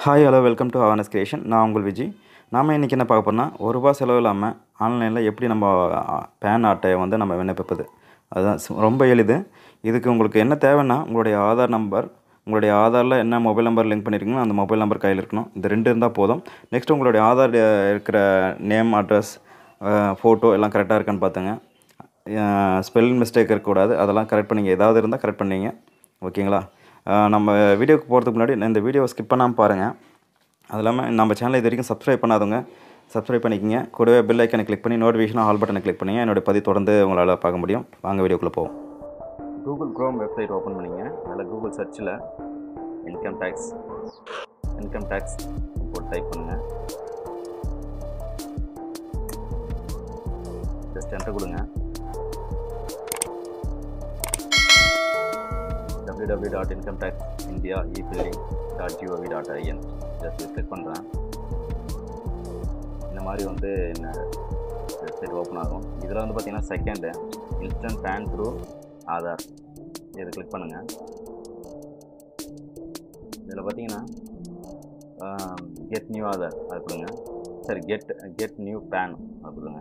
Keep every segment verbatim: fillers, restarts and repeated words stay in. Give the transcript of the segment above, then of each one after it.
Hi hello welcome to awareness creation. நான் உங்கள் விஜய். நாம் இன்றைக்கி என்ன பார்க்க போகிறோம்னா, ஒரு ரூபா செலவு இல்லாமல் ஆன்லைனில் எப்படி நம்ம பேன் அட்டையை வந்து நம்ம விண்ணப்பிப்பது, அதுதான் ரொம்ப எளிது. இதுக்கு உங்களுக்கு என்ன தேவைன்னா, உங்களுடைய ஆதார் நம்பர், உங்களுடைய ஆதாரில் என்ன மொபைல் நம்பர் லிங்க் பண்ணியிருக்கீங்களோ அந்த மொபைல் நம்பர் கையில் இருக்கணும். இந்த ரெண்டு இருந்தால் போதும். நெக்ஸ்ட் உங்களுடைய ஆதார் இருக்கிற நேம், அட்ரஸ், ஃபோட்டோ எல்லாம் கரெக்டாக இருக்கான்னு பார்த்துங்க. ஸ்பெல்லிங் மிஸ்டேக் இருக்கக்கூடாது. அதெல்லாம் கரெக்ட் பண்ணிங்க. ஏதாவது இருந்தால் கரெக்ட் பண்ணிங்க. ஓகேங்களா? நம்ம வீடியோக்கு போகிறதுக்கு முன்னாடி இந்த வீடியோவை ஸ்கிப் பண்ணாமல் பாருங்கள். அது இல்லாமல் நம்ம சேனலை இது வரைக்கும் சப்ஸ்கிரைப் பண்ணாதவங்க சப்ஸ்கிரைப் பண்ணிக்கிங்க. கூடவே பெல் ஐக்கனை கிளிக் பண்ணி நோட்டிஃபிகேஷன் ஆல் பட்டனை கிளிக் பண்ணிங்க. என்னுடைய பதிவு தொடர்ந்து உங்களால் பார்க்க முடியும். வாங்க வீடியோக்குள்ளே போவோம். கூகுள் க்ரோம் வெப்சைட் ஓப்பன் பண்ணிங்க. அதில் கூகுள் சர்ச்சில் இன்கம் டேக்ஸ் இன்கம் டேக்ஸ் போட்டு டைப் பண்ணுங்கள். ஜஸ்ட் என்டர் கொடுங்க. w w w dot income tax India e filing dot GOV dot IN just click பண்ணுறேன். இந்த மாதிரி வந்து என்ன வெப்சைட் ஓப்பன் ஆகும். இதில் வந்து பார்த்திங்கன்னா second instant PAN through Aadhaar, இதை கிளிக் பண்ணுங்கள். இதில் பார்த்தீங்கன்னா கெட் நியூ ஆதார் அது கொடுங்க. சரி, கெட் கெட் நியூ பேன் அது கொடுங்க.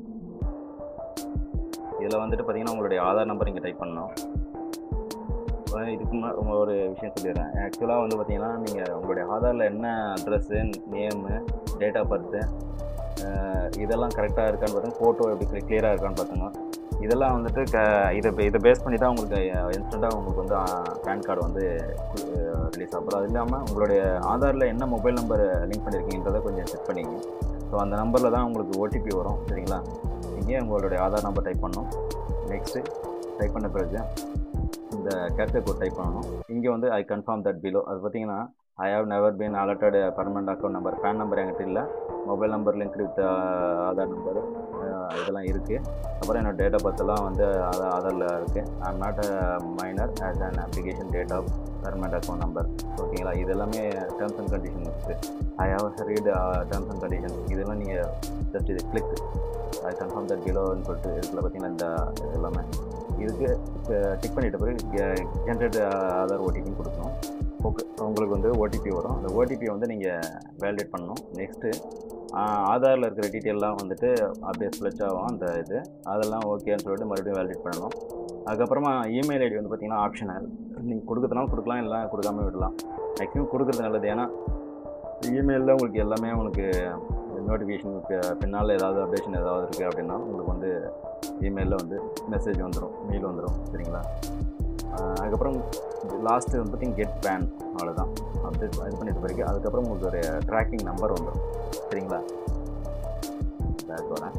இதில் வந்துட்டு பார்த்திங்கன்னா உங்களுடைய ஆதார் நம்பர் இங்கே டைப் பண்ணணும். இதுக்கு முன்னாடி உங்கள் ஒரு விஷயம் சொல்லிடுறேன். ஆக்சுவலாக வந்து பார்த்திங்கன்னா நீங்கள் உங்களுடைய ஆதாரில் என்ன address, name, date of birth இதெல்லாம் கரெக்டாக இருக்கான்னு பார்த்துங்க. ஃபோட்டோ எப்படி கிளியராக இருக்கான்னு பார்த்துங்க. இதெல்லாம் வந்துட்டு க இதை இதை பேஸ் பண்ணி தான் உங்களுக்கு இன்ஸ்டண்ட்டாக உங்களுக்கு வந்து பேன் கார்டு வந்து ரிலீஸ் ஆகும். அது இல்லாமல் உங்களுடைய ஆதாரில் என்ன மொபைல் நம்பர் லிங்க் பண்ணியிருக்கீங்கன்றதை கொஞ்சம் செக் பண்ணிங்க. ஸோ அந்த நம்பரில் தான் உங்களுக்கு ஓடிபி வரும். சரிங்களா? நீங்கள் உங்களுடைய ஆதார் நம்பர் டைப் பண்ணணும். நெக்ஸ்ட்டு டைப் பண்ண பிறகு இந்த கேப்சர் கோட் டைப் பண்ணணும். இங்கே வந்து ஐ கன்ஃபார்ம் தட் பிலோ, அது பார்த்தீங்கன்னா I have never been allotted permanent account number. PAN number என்கிட்ட இல்லை, mobile number link with Aadhaar number இதெல்லாம் இருக்குது. அப்புறம் என்னோடய டேட் ஆஃப் பர்த்லாம் வந்து ஆதார் ஆதாரில் இருக்குது. I am not a minor as on application date of permanent account number. ஓகேங்களா? இது எல்லாமே டேர்ம்ஸ் அண்ட் கண்டிஷன் இருக்குது. I have read terms and condition. இதெல்லாம் நீங்கள் ஜஸ்ட் இது கிளிக் ஐ கன்ஃபார்ம் தட் பிலோன்னு சொல்லிட்டு இதில் பார்த்தீங்கன்னா இந்த எல்லாமே இதுக்கு டிக் பண்ணிட்ட பிறகு ஜென்ரேட் ஆதார் ஓடிபின்னு கொடுக்கணும். ஓகே, உங்களுக்கு வந்து ஓடிபி வரும். அந்த ஓடிபியை வந்து நீங்கள் வேலிடேட் பண்ணணும். நெக்ஸ்ட்டு ஆதாரில் இருக்கிற டீட்டெயிலெலாம் வந்துட்டு அப்படியே ஸ்ப்ளச் ஆகும். அந்த இது அதெல்லாம் ஓகேன்னு சொல்லிட்டு மறுபடியும் வேலிடேட் பண்ணணும். அதுக்கப்புறமா இமெயில் ஐடி வந்து பார்த்திங்கன்னா ஆப்ஷனல். நீங்கள் கொடுக்குறதுனாலும் கொடுக்கலாம், இல்லை கொடுக்காம விடலாம். மேக்ஸிமம் கொடுக்குறது நல்லது. ஏன்னா இமெயிலில் உங்களுக்கு எல்லாமே உங்களுக்கு நோட்டிஃபிகேஷனுக்கு பின்னால் ஏதாவது அப்டேஷன் ஏதாவது இருக்குது அப்படின்னா உங்களுக்கு வந்து இமெயிலில் வந்து மெசேஜ் வந்துடும், மெயில் வந்துடும். சரிங்களா? அதுக்கப்புறம் லாஸ்ட்டு வந்து பார்த்திங்கன்னா கெட் பேன், அவ்வளோதான். அப்படி இது பண்ணிட்டு பிறகு அதுக்கப்புறம் உங்களுக்கு ஒரு ட்ராக்கிங் நம்பர் வந்துடும். சரிங்களா? பேக் வரேன்.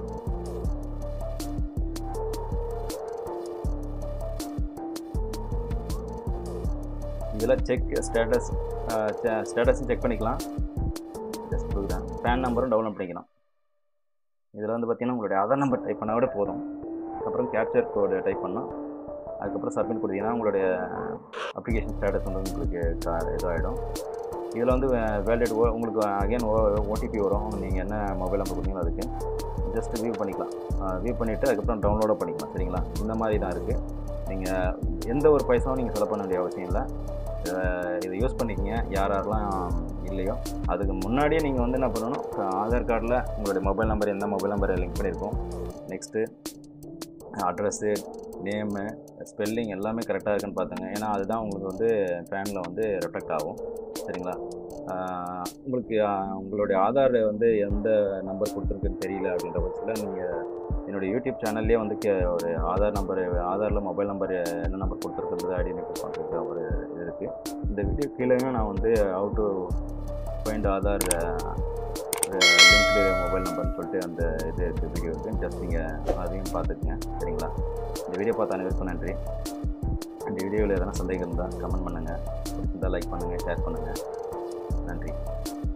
இதில் செக் ஸ்டேட்டஸ் ஸ்டேட்டஸும் செக் பண்ணிக்கலாம். ஜஸ்ட் கொடுக்குறேன். பேன் நம்பரும் டவுன்லோட் பண்ணிக்கலாம். இதில் வந்து பார்த்திங்கன்னா உங்களுடைய ஆதார் நம்பர் டைப் பண்ணால் விட போதும். அதுக்கப்புறம் கேப்சர் கோடு டைப் பண்ணால் அதுக்கப்புறம் சப்மிட் கொடுத்தீங்கன்னா உங்களுடைய அப்ளிகேஷன் ஸ்டேட்டஸ் வந்து உங்களுக்கு இதாகிடும். இதில் வந்து வேலிடேட் ஓ உங்களுக்கு அகைன் ஓ ஓடிபி வரும். நீங்கள் என்ன மொபைல் நம்பர் கொடுத்தீங்களோ அதுக்கு ஜஸ்ட் வியூ பண்ணிக்கலாம். வியூ பண்ணிவிட்டு அதுக்கப்புறம் டவுன்லோடும் பண்ணிக்கலாம். சரிங்களா? இந்த மாதிரி தான் இருக்குது. நீங்கள் எந்த ஒரு பைசாவும் நீங்கள் செலவு பண்ண வேண்டிய அவசியம் இல்லை. இதை யூஸ் பண்ணிக்கங்க. யார் யாரெல்லாம் இல்லையோ அதுக்கு முன்னாடியே நீங்கள் வந்து என்ன பண்ணணும், ஆதார் கார்டில் உங்களுடைய மொபைல் நம்பர் எந்த மொபைல் நம்பரை லிங்க் பண்ணியிருக்கோம், நெக்ஸ்ட்டு அட்ரஸ்ஸு, நேமு, ஸ்பெல்லிங் எல்லாமே கரெக்டாக இருக்குன்னு பார்த்துங்க. ஏன்னா அதுதான் உங்களுக்கு வந்து பேனில் வந்து ரெஃப்ளெக்ட் ஆகும். சரிங்களா? உங்களுக்கு உங்களுடைய ஆதார் வந்து எந்த நம்பர் கொடுத்துருக்குன்னு தெரியல அப்படின்ற பட்சத்தில் நீங்கள் என்னுடைய யூடியூப் சேனல்லே வந்து கே ஒரு ஆதார் நம்பர், ஆதாரில் மொபைல் நம்பர் என்ன நம்பர் கொடுத்துருக்குறது ஐடென்டிஃபை பண்ணுறதுக்கு ஒரு இது இருக்குது. இந்த வீடியோ கீழே நான் வந்து how to find Aadhaar linked mobile நம்பர்னு சொல்லிட்டு அந்த இது இருக்குது, வீடியோ இருக்குது. ஜஸ்ட் நீங்கள் அதையும் பார்த்துக்குங்க. சரிங்களா? இந்த வீடியோ பார்த்த அனைவருக்கும் நன்றி. இந்த வீடியோவில் எதனா சந்தேகம் இருந்தால் கமெண்ட் பண்ணுங்கள். பிடிச்சிருந்தால் லைக் பண்ணுங்கள், ஷேர் பண்ணுங்கள். நன்றி.